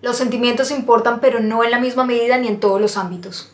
Los sentimientos importan, pero no en la misma medida ni en todos los ámbitos.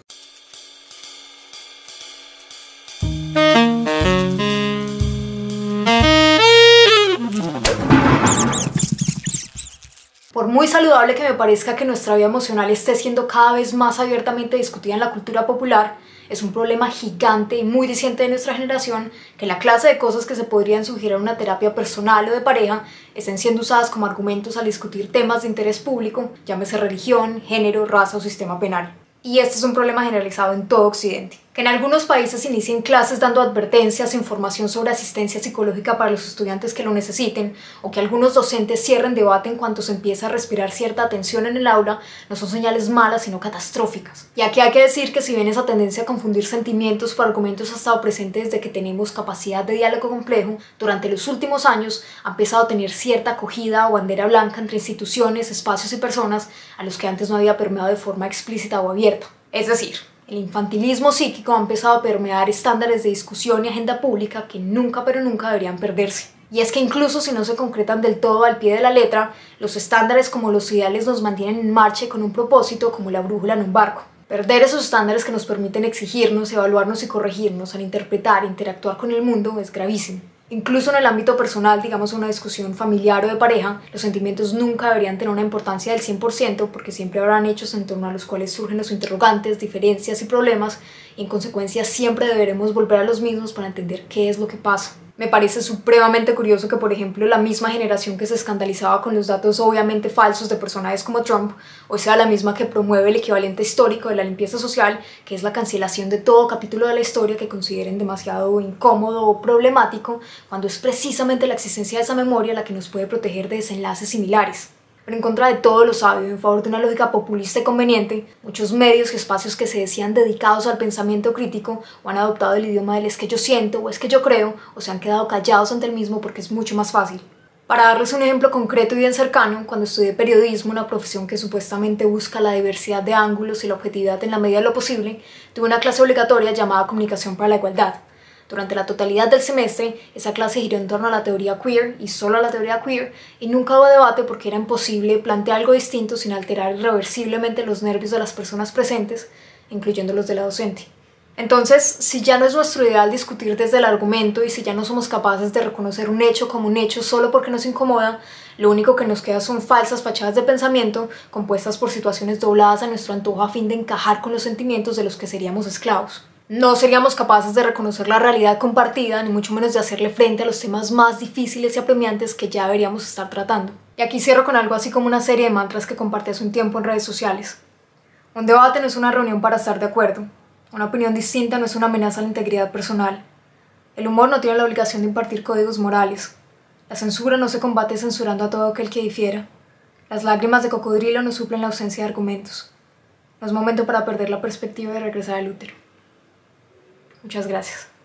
Por muy saludable que me parezca que nuestra vida emocional esté siendo cada vez más abiertamente discutida en la cultura popular, es un problema gigante y muy reciente de nuestra generación que la clase de cosas que se podrían sugerir en una terapia personal o de pareja estén siendo usadas como argumentos al discutir temas de interés público, llámese religión, género, raza o sistema penal. Y este es un problema generalizado en todo Occidente. Que en algunos países inicien clases dando advertencias e información sobre asistencia psicológica para los estudiantes que lo necesiten, o que algunos docentes cierren debate en cuanto se empieza a respirar cierta tensión en el aula, no son señales malas sino catastróficas. Y aquí hay que decir que si bien esa tendencia a confundir sentimientos por argumentos ha estado presente desde que tenemos capacidad de diálogo complejo, durante los últimos años ha empezado a tener cierta acogida o bandera blanca entre instituciones, espacios y personas a los que antes no había permeado de forma explícita o abierta. Es decir, el infantilismo psíquico ha empezado a permear estándares de discusión y agenda pública que nunca pero nunca deberían perderse. Y es que incluso si no se concretan del todo al pie de la letra, los estándares como los ideales nos mantienen en marcha y con un propósito como la brújula en un barco. Perder esos estándares que nos permiten exigirnos, evaluarnos y corregirnos al interpretar e interactuar con el mundo es gravísimo. Incluso en el ámbito personal, digamos una discusión familiar o de pareja, los sentimientos nunca deberían tener una importancia del 100% porque siempre habrán hechos en torno a los cuales surgen los interrogantes, diferencias y problemas y en consecuencia siempre deberemos volver a los mismos para entender qué es lo que pasa. Me parece supremamente curioso que, por ejemplo, la misma generación que se escandalizaba con los datos obviamente falsos de personajes como Trump, hoy sea la misma que promueve el equivalente histórico de la limpieza social, que es la cancelación de todo capítulo de la historia que consideren demasiado incómodo o problemático, cuando es precisamente la existencia de esa memoria la que nos puede proteger de desenlaces similares. Pero en contra de todo lo sabio, en favor de una lógica populista y conveniente, muchos medios y espacios que se decían dedicados al pensamiento crítico o han adoptado el idioma del es que yo siento o es que yo creo, o se han quedado callados ante el mismo porque es mucho más fácil. Para darles un ejemplo concreto y bien cercano, cuando estudié periodismo, una profesión que supuestamente busca la diversidad de ángulos y la objetividad en la medida de lo posible, tuve una clase obligatoria llamada Comunicación para la Igualdad. Durante la totalidad del semestre, esa clase giró en torno a la teoría queer y solo a la teoría queer, y nunca hubo debate porque era imposible plantear algo distinto sin alterar irreversiblemente los nervios de las personas presentes, incluyendo los de la docente. Entonces, si ya no es nuestro ideal discutir desde el argumento y si ya no somos capaces de reconocer un hecho como un hecho solo porque nos incomoda, lo único que nos queda son falsas fachadas de pensamiento compuestas por situaciones dobladas a nuestro antojo a fin de encajar con los sentimientos de los que seríamos esclavos. No seríamos capaces de reconocer la realidad compartida, ni mucho menos de hacerle frente a los temas más difíciles y apremiantes que ya deberíamos estar tratando. Y aquí cierro con algo así como una serie de mantras que compartí hace un tiempo en redes sociales. Un debate no es una reunión para estar de acuerdo. Una opinión distinta no es una amenaza a la integridad personal. El humor no tiene la obligación de impartir códigos morales. La censura no se combate censurando a todo aquel que difiera. Las lágrimas de cocodrilo no suplen la ausencia de argumentos. No es momento para perder la perspectiva y regresar al útero. Muchas gracias.